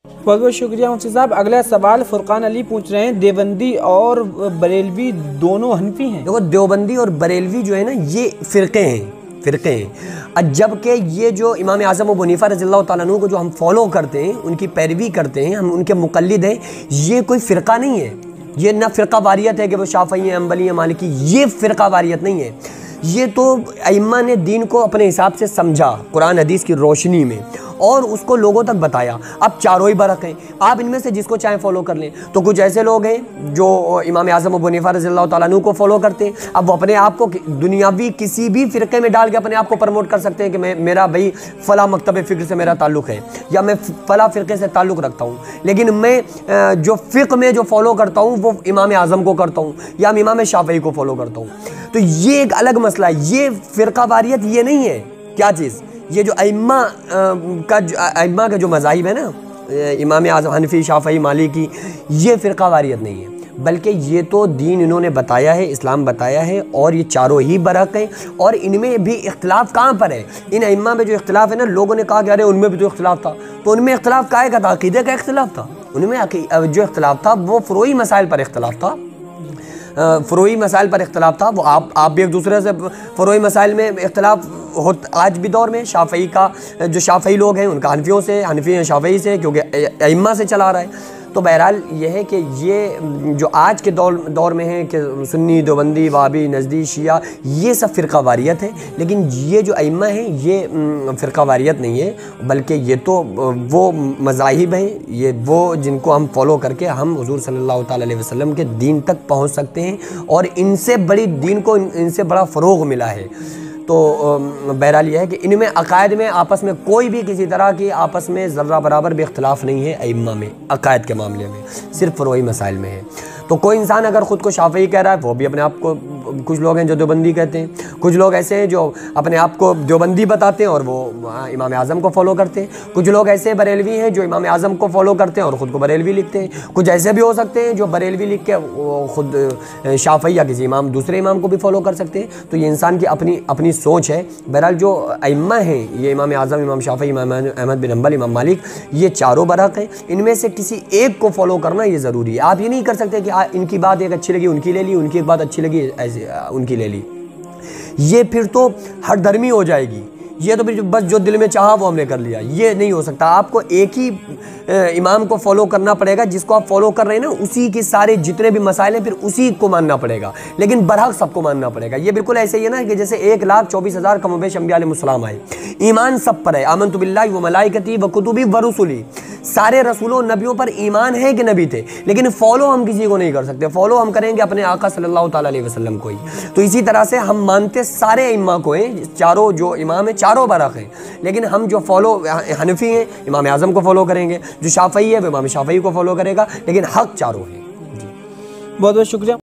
بہت بہت شکریہ مفتی صاحب۔ اگلا سوال فرقان علی پوچھ رہے ہیں، دیوبندی اور بریلوی دونوں حنفی ہیں؟ دیکھو دیوبندی اور بریلوی جو ہے نا یہ فرقے ہیں جبکہ یہ جو امام اعظم ابو حنیفہ رضی اللہ تعالیٰ عنہ کو جو ہم فالو کرتے ہیں، ان کی پیروی کرتے ہیں، ہم ان کے مقلد ہیں، یہ کوئی فرقہ نہیں ہے۔ یہ نہ فرقہ واریت ہے کہ وہ شافعی ہیں، حنبلی ہیں، مالکی، یہ فرقہ واریت نہیں ہے۔ یہ تو ائمہ نے دین کو اپنے حساب سے سمجھا قرآن حدیث کی روشنی میں اور اس کو لوگوں تک بتایا۔ اب چاروں ہی برق ہیں، آپ ان میں سے جس کو چاہیں فالو کر لیں۔ تو کچھ ایسے لوگ ہیں جو امام اعظم ابو حنیفہ رضی اللہ تعالیٰ عنہ کو فالو کرتے ہیں، اب وہ اپنے آپ کو دنیاوی کسی بھی فرقے میں ڈال کے اپنے آپ کو پروموٹ کر سکتے ہیں کہ میرا بھائی فلاں مکتب فکر سے میرا تعلق ہے یا میں فلاں فرقے سے تعلق رکھتا ہوں، لیکن میں جو فقہ میں جو فالو کرتا ہوں وہ امام اعظم کو کرتا ہوں یا امام شافعی کو فالو کرتا ہوں۔ تو یہ ایک الگ مسئلہ ہے، یہ فرقہ واریت یہ نہیں ہے۔ کیا چیز؟ یہ جو ائمہ کا جو مذاہب ہے نا، امام اعظم، حنفی، شافعی، مالکی، یہ فرقہ واریت نہیں ہے، بلکہ یہ تو دین انہوں نے بتایا ہے، اسلام بتایا ہے، اور یہ چاروں ہی برحق ہیں۔ اور ان میں بھی اختلاف کہاں پر ہے؟ ان ائمہ میں جو اختلاف ہے نا، لوگوں نے کہا کہ ارے ان میں بھی تو اختلاف تھا، تو ان میں اختلاف کائے کا تھا؟ عقیدے کا اختلاف تھا۔ ان میں جو اختلاف تھا وہ فروعی مسائل پر اختلاف تھا، فروعی مسائل پر اختلاف تھا۔ وہ آپ بھی ایک دوسرے سے فروعی مسائل میں اختلاف آج بھی دور میں شافعی کا جو شافعی لوگ ہیں ان کا حنفیوں سے، حنفی ہیں شافعی سے، کیونکہ ائمہ سے چلا رہا ہے۔ تو بہرحال یہ ہے کہ یہ جو آج کے دور میں ہے کہ سنی، دیوبندی، وہابی، نجدی، شیعہ، یہ سب فرقہ واریت ہے، لیکن یہ جو ائمہ ہیں یہ فرقہ واریت نہیں ہے، بلکہ یہ تو وہ مذاہب ہیں، یہ وہ جن کو ہم فالو کر کے ہم حضور صلی اللہ تعالیٰ علیہ وسلم کے دین تک پہنچ سکتے ہیں، اور ان سے بڑی دین کو ان سے بڑا فروغ ملا ہے۔ تو بہرحال یہ ہے کہ ان میں عقائد میں آپس میں کوئی بھی کسی طرح کی آپس میں ذرہ برابر بھی اختلاف نہیں ہے ائمہ میں، عقائد کے معاملے میں صرف فروعی مسائل میں ہے۔ تو کوئی انسان اگر خود کو شافعی کہہ رہا ہے، وہ بھی اپنے آپ کو، کچھ لوگ ہیں جو دیوبندی کہتے ہیں، کچھ لوگ ایسے ہیں جو اپنے آپ کو دیوبندی بتاتے ہیں اور وہ امام اعظم کو فالو کرتے ہیں، کچھ لوگ ایسے بریلوی ہیں جو امام اعظم کو فالو کرتے ہیں اور خود کو بریلوی لکھتے ہیں، کچھ ایسے بھی ہو سکتے ہیں جو بریلوی لکھ کے وہ خود شافعی یا کسی دوسرے امام کو بھی فالو کر سکتے ہیں۔ تو یہ انسان کی اپنی سوچ ہے۔ بہرحال جو ائمہ ہیں یہ امام اعظم، امام شافعی، امام احمد بن حنبل، امام مالک، یہ چاروں برحق ہیں، ان میں سے کسی ایک کو فالو کرنا یہ ضروری ہے۔ آپ یہ نہیں کر سکتے کہ ان کی بات ایک اچھی لگی ان کی لے لی، ان کی ایک بات اچھی لگی ایسے ان کی لے لی، یہ پھر تو ہر دھرمی ہو جائے گی۔ یہ تو بس جو دل میں چاہا وہ ہم نے کر لیا، یہ نہیں ہو سکتا۔ آپ کو ایک ہی امام کو فالو کرنا پڑے گا، جس کو آپ فالو کر رہے ہیں نا اسی کے سارے جتنے بھی مسائل ہیں پھر اسی کو ماننا پڑے گا، لیکن برحق سب کو ماننا پڑے گا۔ یہ بالکل ایسے ہی ہے نا کہ جیسے 1,24,000 کم و بیش انبیاء علیہ السلام آئے، ایمان سب پر ہے، آمنت باللہ و ملائکتی و کتبی و رسلی، سارے رسولوں اور نبیوں پر ایمان ہے کہ نبی تھے، لیکن فالو ہم کسی کو نہیں کر سکتے، فالو ہم کریں گے اپنے آقا صلی اللہ تعالیٰ علیہ وسلم کو ہی۔ تو اسی طرح سے ہم مانتے سارے ائمہ کو ہیں، چاروں جو امام ہیں چاروں برحق ہیں، لیکن ہم جو فالو حنفی ہیں امام اعظم کو فالو کریں گے، جو شافعی ہے وہ امام شافعی کو فالو کرے گا، لیکن حق چاروں ہیں۔ بہت بہت شکریہ۔